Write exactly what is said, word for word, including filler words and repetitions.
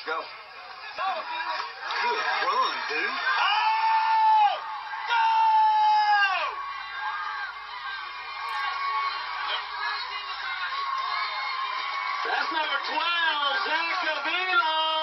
Go. Good run, dude. Oh! Go! That's number twelve, Zach Avila.